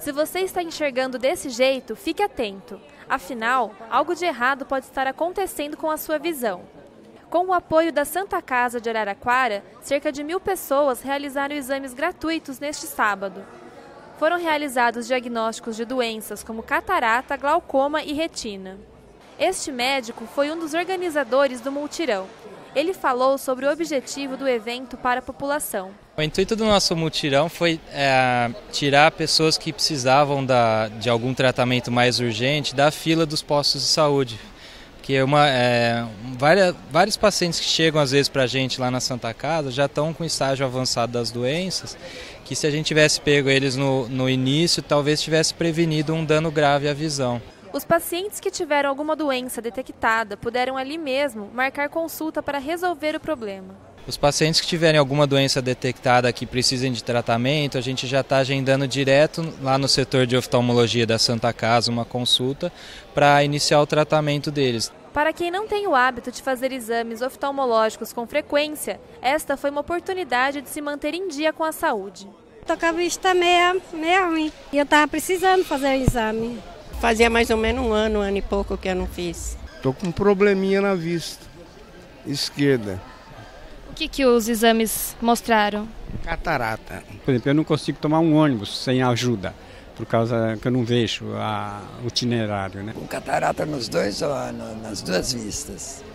Se você está enxergando desse jeito, fique atento. Afinal, algo de errado pode estar acontecendo com a sua visão. Com o apoio da Santa Casa de Araraquara, cerca de 1.000 pessoas realizaram exames gratuitos neste sábado. Foram realizados diagnósticos de doenças como catarata, glaucoma e retina. Este médico foi um dos organizadores do mutirão. Ele falou sobre o objetivo do evento para a população. O intuito do nosso mutirão foi tirar pessoas que precisavam de algum tratamento mais urgente da fila dos postos de saúde. Porque vários pacientes que chegam às vezes para a gente lá na Santa Casa já estão com estágio avançado das doenças, que se a gente tivesse pego eles no início, talvez tivesse prevenido um dano grave à visão. Os pacientes que tiveram alguma doença detectada puderam ali mesmo marcar consulta para resolver o problema. Os pacientes que tiverem alguma doença detectada que precisem de tratamento, a gente já está agendando direto lá no setor de oftalmologia da Santa Casa uma consulta para iniciar o tratamento deles. Para quem não tem o hábito de fazer exames oftalmológicos com frequência, esta foi uma oportunidade de se manter em dia com a saúde. Estou com a vista meio ruim e eu estava precisando fazer o exame. Fazia mais ou menos um ano e pouco que eu não fiz. Estou com um probleminha na vista esquerda. O que os exames mostraram? Catarata. Por exemplo, eu não consigo tomar um ônibus sem ajuda, por causa que eu não vejo o itinerário, né? Com catarata nas duas vistas.